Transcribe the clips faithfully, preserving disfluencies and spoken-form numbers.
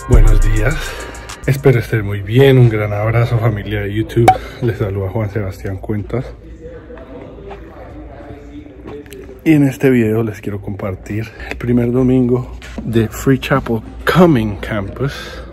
Buenos días, espero estén muy bien. Un gran abrazo, familia de YouTube. Les saluda Juan Sebastián Cuentas. Y en este video les quiero compartir el primer domingo de Free Chapel Coming Campus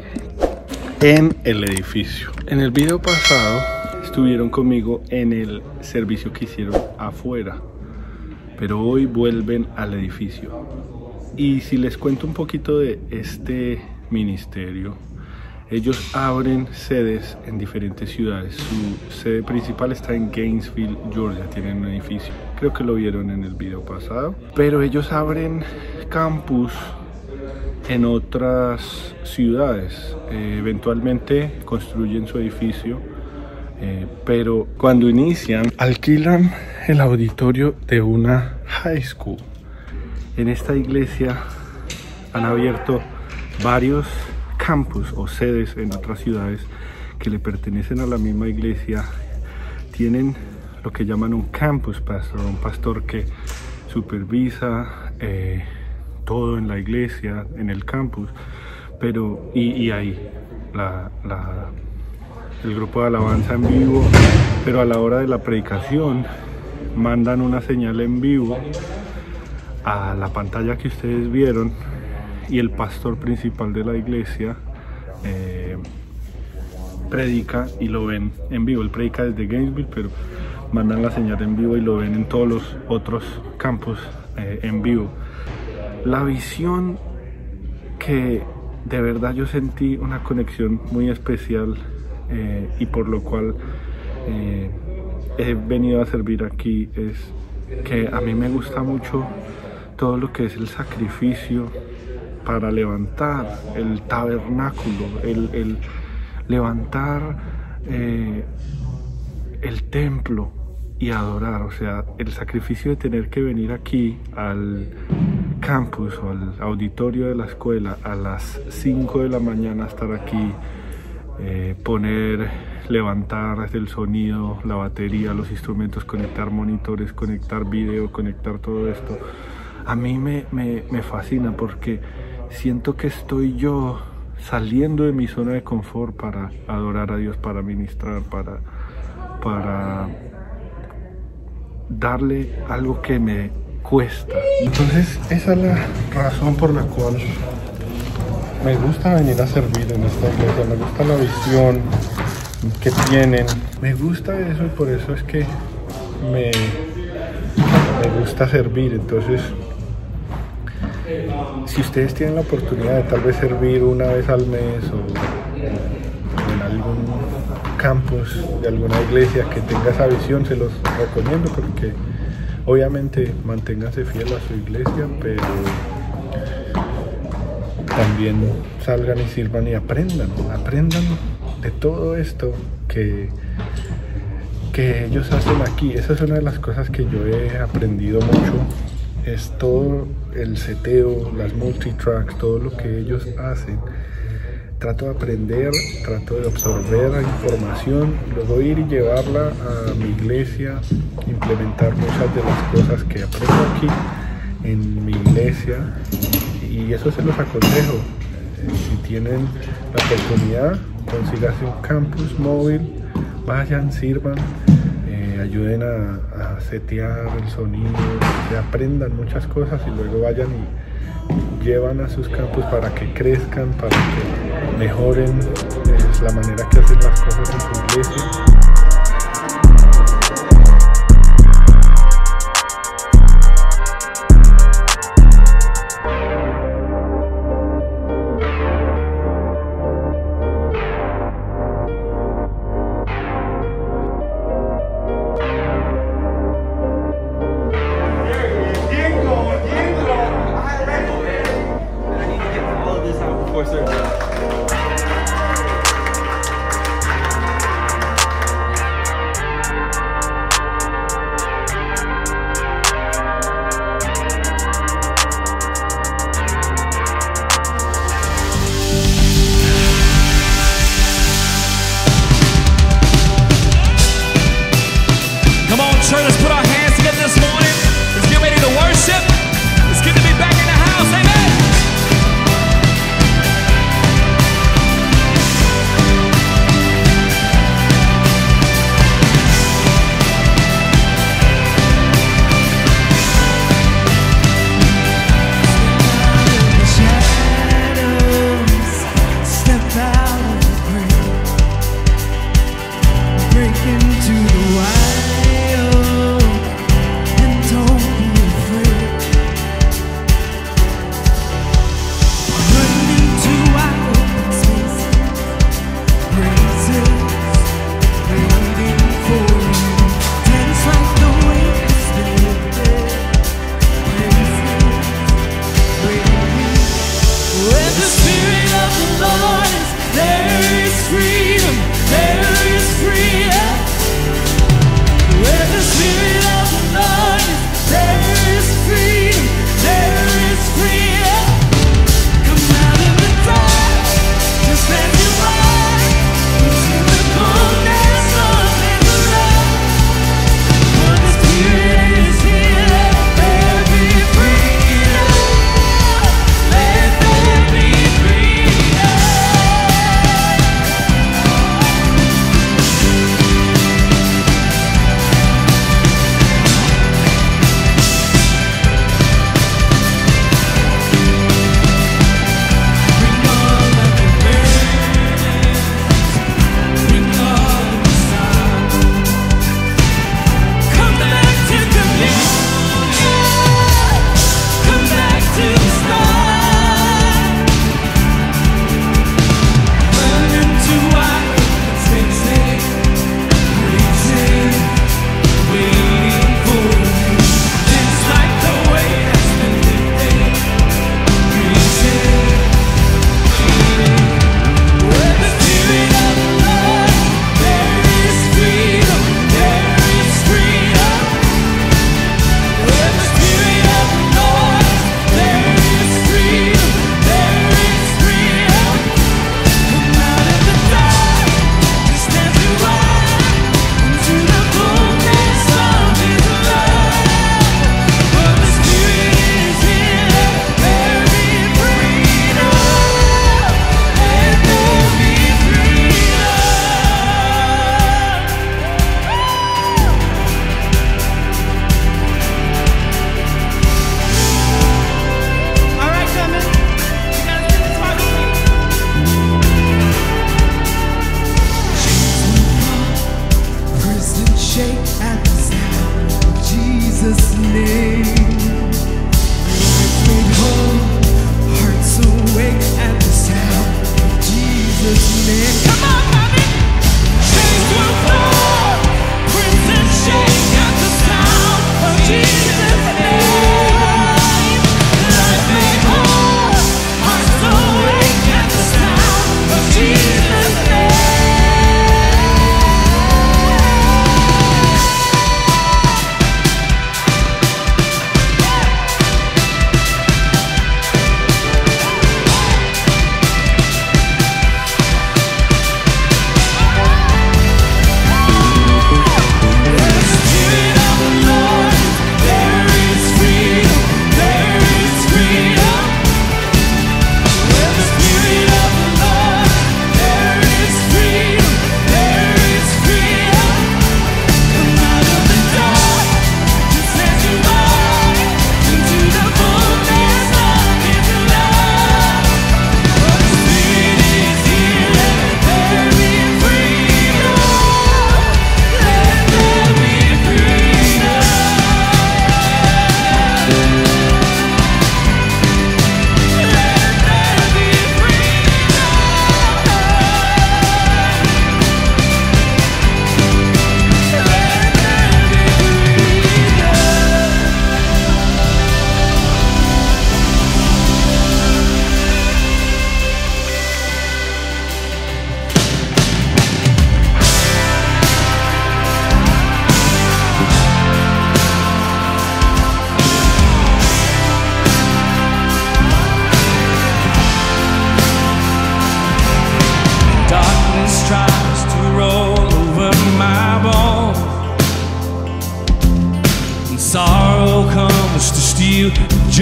en el edificio. En el video pasado estuvieron conmigo en el servicio que hicieron afuera, pero hoy vuelven al edificio. Y si les cuento un poquito de este ministerio, ellos abren sedes en diferentes ciudades. Su sede principal está en Gainesville, Georgia. Tienen un edificio, creo que lo vieron en el video pasado, pero ellos abren campus en otras ciudades. Eh, eventualmente construyen su edificio, eh, pero cuando inician alquilan el auditorio de una high school. En esta iglesia han abierto varios campus o sedes en otras ciudades que le pertenecen a la misma iglesia. Tienen lo que llaman un campus pastor, un pastor que supervisa eh, todo en la iglesia, en el campus, pero y, y ahí la, la, el grupo de alabanza en vivo, pero a la hora de la predicación mandan una señal en vivo a la pantalla que ustedes vieron, y el pastor principal de la iglesia eh, predica y lo ven en vivo. Él predica desde Gainesville, pero mandan la señal en vivo y lo ven en todos los otros campus eh, en vivo. La visión que de verdad yo sentí una conexión muy especial eh, y por lo cual eh, he venido a servir aquí es que a mí me gusta mucho todo lo que es el sacrificio para levantar el tabernáculo, el, el levantar eh, el templo y adorar. O sea, el sacrificio de tener que venir aquí al campus o al auditorio de la escuela a las cinco de la mañana, estar aquí, eh, poner, levantar el sonido, la batería, los instrumentos, conectar monitores, conectar video, conectar todo esto. A mí me, me, me fascina porque siento que estoy yo saliendo de mi zona de confort para adorar a Dios, para ministrar, para, para darle algo que me cuesta. Entonces esa es la razón por la cual me gusta venir a servir en esta iglesia. Me gusta la visión que tienen, me gusta eso, y por eso es que me, me gusta servir. Entonces, si ustedes tienen la oportunidad de tal vez servir una vez al mes o en algún campus de alguna iglesia que tenga esa visión, se los recomiendo, porque obviamente manténganse fiel a su iglesia, pero también salgan y sirvan y aprendan, aprendan de todo esto que, que ellos hacen aquí. Esa es una de las cosas que yo he aprendido mucho, es todo el seteo, las multitracks, todo lo que ellos hacen. Trato de aprender, trato de absorber la información, luego ir y llevarla a mi iglesia, implementar muchas de las cosas que aprendo aquí en mi iglesia, y eso se los aconsejo. Si tienen la oportunidad, consíganse un campus móvil, vayan, sirvan, eh, ayuden a, a setear el sonido, que aprendan muchas cosas y luego vayan y llevan a sus campus para que crezcan, para que mejoren eh, la manera que hacen las cosas en su iglesia. Let's put our hands together this morning. Let's get ready to worship. It's good to be back in the house. Amen.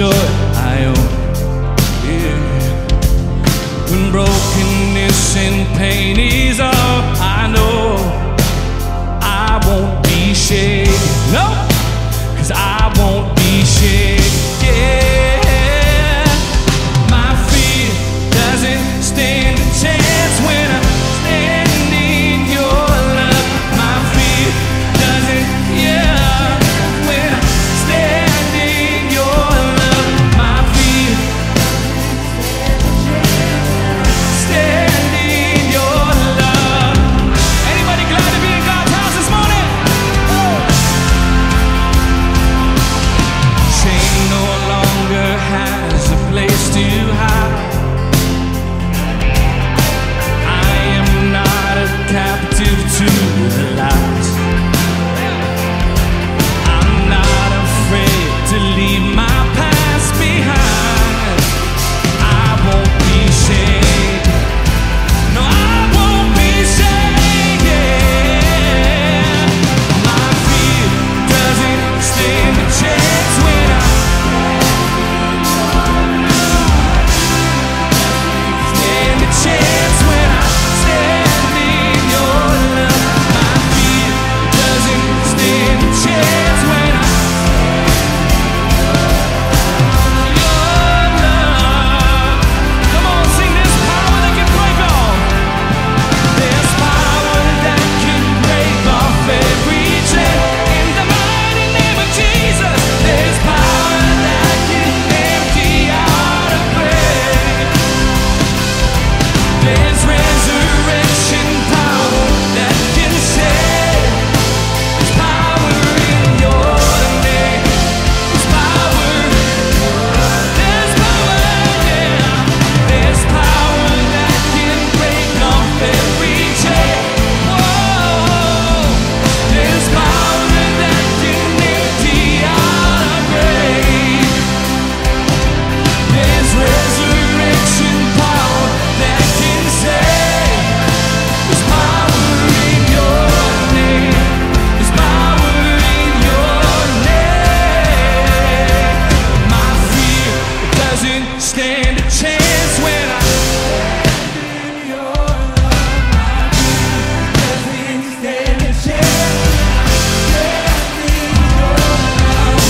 joy I own. Yeah. When brokenness and pain is all I know, I won't be shaken. No, 'cause I won't be shaken. Yeah. My fear doesn't stand a chance when I stand in your love. My fear doesn't, yeah, when I stand in your love. My fear stand in your love. Anybody glad to be in God's house this morning? Shame no longer has a place to hide. I am not a captive to the lies. I'm not afraid to leave my past behind. I won't be shaken. No, I won't be shaken. My fear doesn't stand a chance when I stand a chance when I stand in your love. My fear doesn't stand a chance when I your love. Come on, sing. There's power that can break off. There's power that can break off every chain. In the mighty name of Jesus, there's power that can empty out a grave. There's resurrection power that can save. There's power in your name. There's power. There's power, yeah. There's power that can break off every chain. Whoa. There's power that can empty out a grave. There's resurrection power that can save. There's power in your name. There's power in your name. My fear doesn't stand a chance when I stand in your love. My fear doesn't stand a chance. Stand in your love.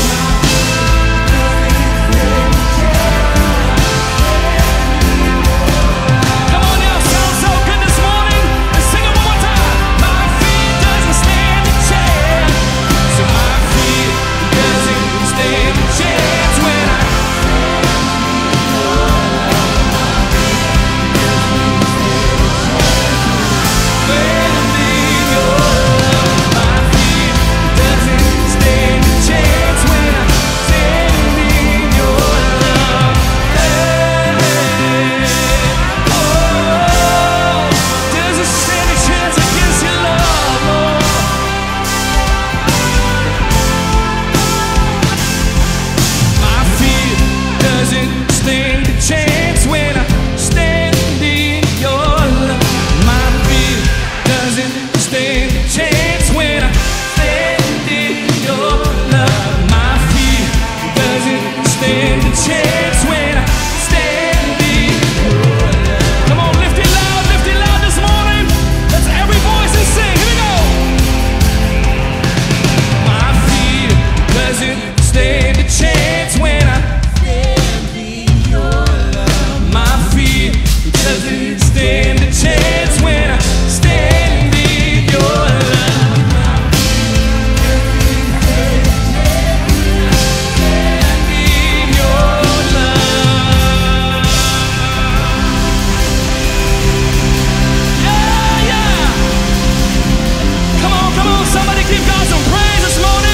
Come on now, sound so good this morning. Let's sing it one more time. My fear doesn't stand a chance. So my fear doesn't stand a chance when I stand in your love. My fear doesn't stand a chance when I stand in your love. Hey, oh, doesn't stand a chance against your love, Lord. My fear doesn't stand a chance when I stand in your love. My fear doesn't stand a chance when I stand in your love. My fear doesn't stand a chance when I stand in your love. Come on, lift it loud, lift it loud this morning. Let's every voice and sing. Here we go. My fear doesn't stand a chance when I stand in your love. My fear doesn't stand a chance when I stand in your love. Stand in your love. Yeah, yeah. Come on, come on, somebody give God some praise this morning.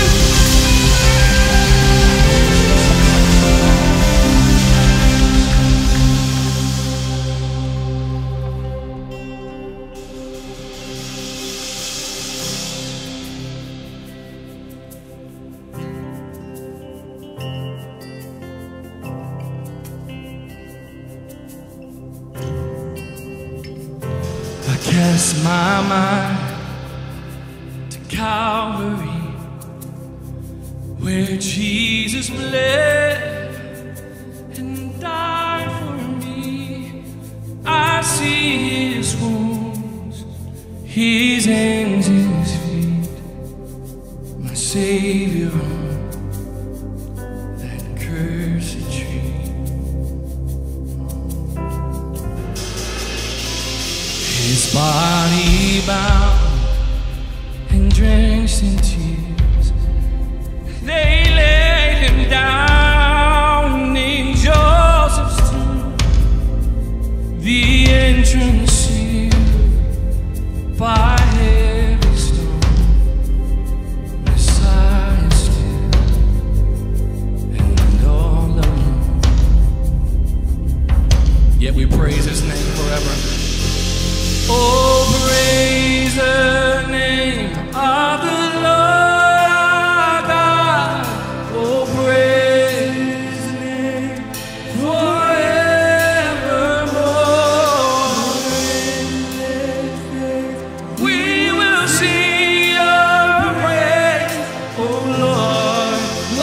I cast my mind to Calvary, where Jesus bled see his wounds, his hands, his feet, my Savior on that cursed tree. His body bound and drenched in tears, they laid him down in Joseph's tomb, the entrance sealed by heavy stone. Messiah still and all alone, yet we praise his name forever. Oh, praise the name of the Lord our God. Oh, praise his name forevermore. We will sing your praise, oh Lord,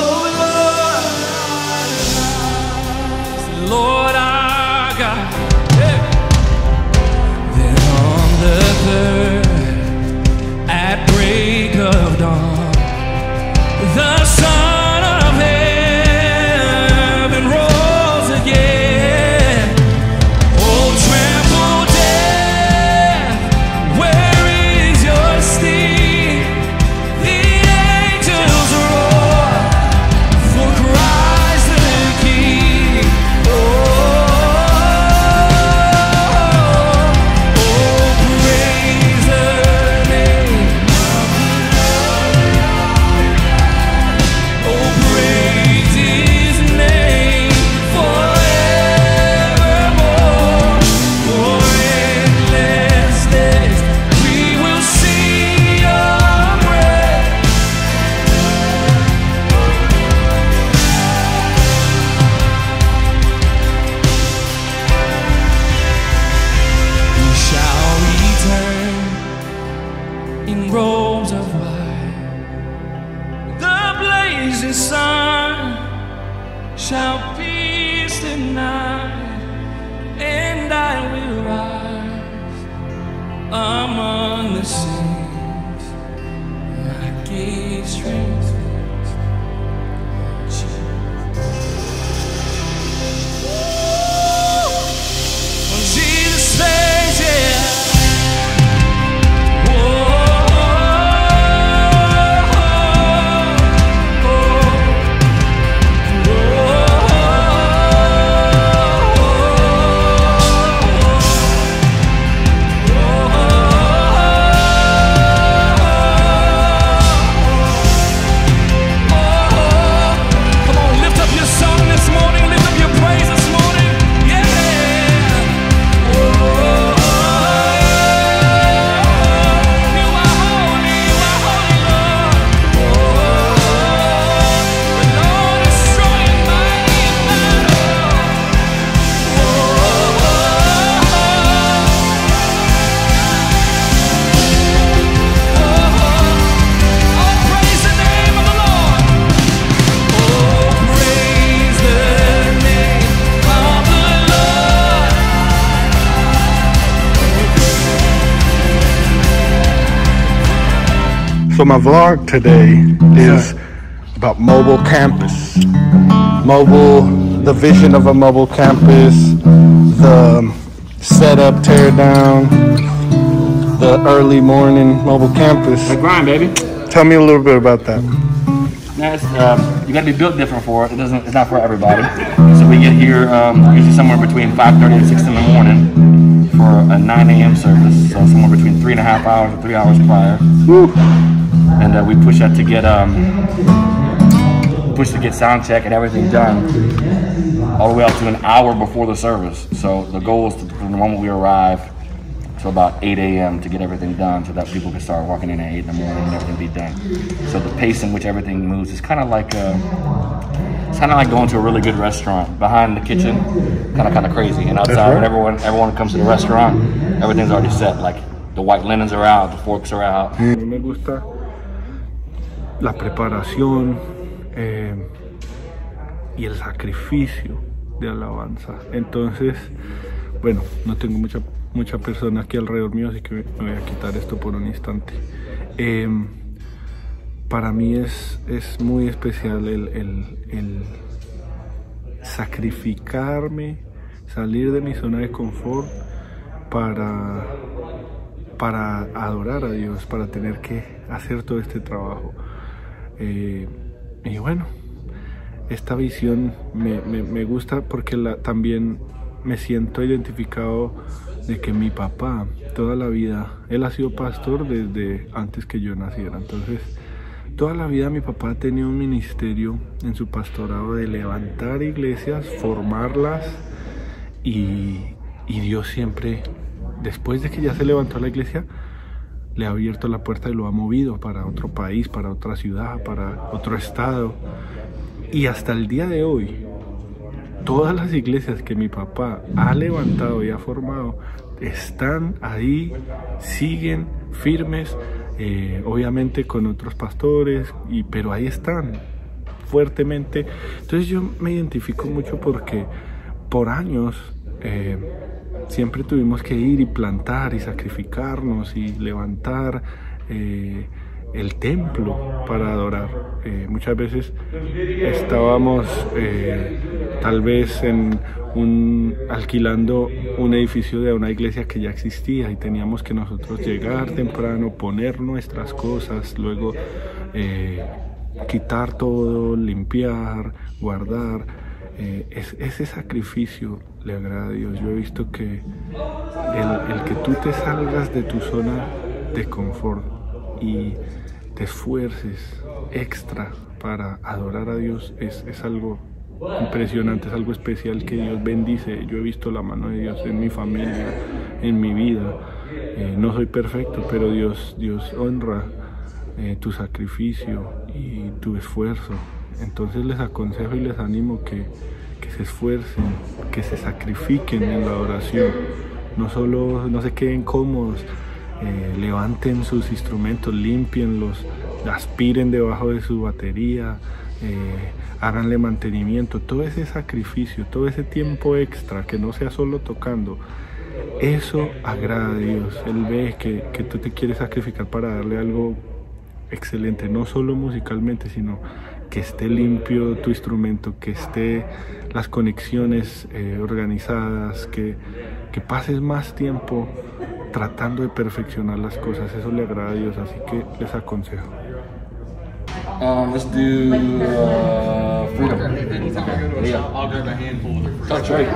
oh Lord, Lord our God. Yeah. Then on the third, at break of dawn, the Son of Heaven rose again. Oh, trample death, where is your sting? The angels roar for Christ the King. Oh, oh, praise the name of the Lord. Oh, praise his name forevermore. For endless days we will sing your praise. We shall return in robes of white. The blazing sun shall pierce the night, and I will rise among the saints. My gaze transfixed on Jesus. On Jesus' face, yeah. Come on, lift up your song this morning, lift up your praise this morning, yeah. You are holy, you are holy, Lord. The Lord is strong and mighty in battle. Oh, praise the name of the Lord. Oh, praise the name of the Lord. So my vlog today is about mobile campus. Mobile, the vision of a mobile campus, the setup, tear down, the early morning mobile campus. The grind, baby. Tell me a little bit about that. That's um, you got to be built different for it. It doesn't. It's not for everybody. So we get here um, usually somewhere between five thirty and six in the morning for a nine a m service. So somewhere between three and a half hours or three hours prior. Woo. And uh, we push that to get um, push to get sound check and everything done, all the way up to an hour before the service. So the goal is to, from the moment we arrive to about eight a m to get everything done, so that people can start walking in at eight in the morning and everything be done. So the pace in which everything moves is kind of like uh, it's kind of like going to a really good restaurant. Behind the kitchen, kind of kind of crazy, and outside right. when everyone everyone comes to the restaurant, everything's already set. Like the white linens are out, the forks are out. A mí me gusta la preparación eh, y el sacrificio de alabanza. Entonces, bueno, no tengo mucha, mucha persona aquí alrededor mío, así que me voy a quitar esto por un instante. Eh, para mí es, es muy especial el, el, el sacrificarme, salir de mi zona de confort para, para adorar a Dios, para tener que hacer todo este trabajo. Eh, y bueno, esta visión me, me, me gusta porque la, también me siento identificado de que mi papá toda la vida, él ha sido pastor desde antes que yo naciera. Entonces toda la vida mi papá ha tenido un ministerio en su pastorado de levantar iglesias, formarlas, y, y Dios siempre, después de que ya se levantó la iglesia, le ha abierto la puerta y lo ha movido para otro país, para otra ciudad, para otro estado. Y hasta el día de hoy, todas las iglesias que mi papá ha levantado y ha formado están ahí, siguen firmes, eh, obviamente con otros pastores, y, pero ahí están fuertemente. Entonces yo me identifico mucho porque por años eh, siempre tuvimos que ir y plantar y sacrificarnos y levantar eh, el templo para adorar. Eh, muchas veces estábamos eh, tal vez en un, alquilando un edificio de una iglesia que ya existía y teníamos que nosotros llegar temprano, poner nuestras cosas, luego eh, quitar todo, limpiar, guardar. Eh, es, ese sacrificio le agrada a Dios. Yo he visto que el, el que tú te salgas de tu zona de confort y te esfuerces extra para adorar a Dios es, es algo impresionante, es algo especial que Dios bendice. Yo he visto la mano de Dios en mi familia, en mi vida. Eh, no soy perfecto, pero Dios, Dios honra eh, tu sacrificio y tu esfuerzo. Entonces les aconsejo y les animo que, que se esfuercen, que se sacrifiquen en la adoración. No solo, no se queden cómodos. Eh, levanten sus instrumentos, limpienlos, aspiren debajo de su batería, eh, háganle mantenimiento. Todo ese sacrificio, todo ese tiempo extra, que no sea solo tocando, eso agrada a Dios. Él ve que, que tú te quieres sacrificar para darle algo excelente, no solo musicalmente, sino que esté limpio tu instrumento, que esté las conexiones eh, organizadas, que, que pases más tiempo tratando de perfeccionar las cosas. Eso le agrada a Dios, así que les aconsejo. Um, let's do uh, Freedom. Yeah. Touch right.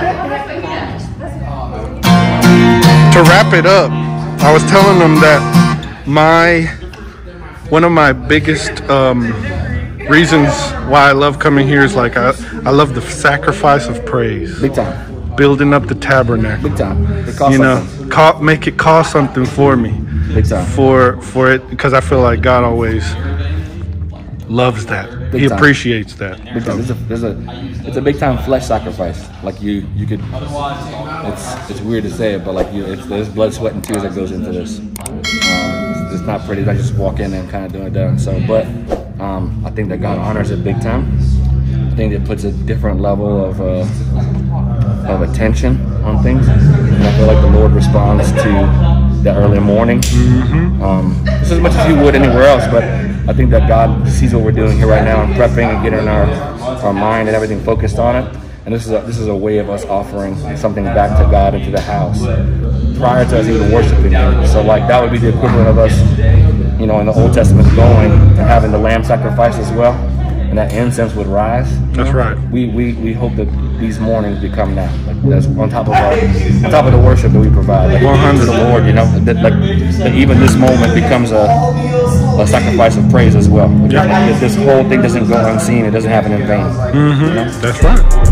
To wrap it up, I was telling them that my one of my biggest um, reasons why I love coming here is like I, I love the sacrifice of praise. Big time. Building up the tabernacle. Big time. It costs you know, something. co make it cost something for me. Big time. For for it, because I feel like God always loves that. Big he time. appreciates that. Big time. It's a, it's a, it's a big time flesh sacrifice. Like you, you could. It's it's weird to say it, but like you, it's, there's blood, sweat, and tears that goes into this. Um, it's, it's not pretty. I just walk in and kind of doing it done. So, but um, I think that God honors it big time. I think it puts a different level of uh, of attention on things, and I feel like the Lord responds to the early morning. Mm-hmm. um, just as much as He would anywhere else, but I think that God sees what we're doing here right now and prepping and getting our our mind and everything focused on it. And this is a, this is a way of us offering something back to God into the house prior to us even worshiping Him. So like that would be the equivalent of us, you know, in the Old Testament going and having the lamb sacrifice as well, and that incense would rise. That's right. We we we hope that these mornings become that. Like that's on top of our on top of the worship that we provide. Like one hundred to the Lord, you know, that like that even this moment becomes a a sacrifice of praise as well. Like, Yeah. that this whole thing doesn't go unseen. It doesn't happen in vain. Mm-hmm. You know? That's right.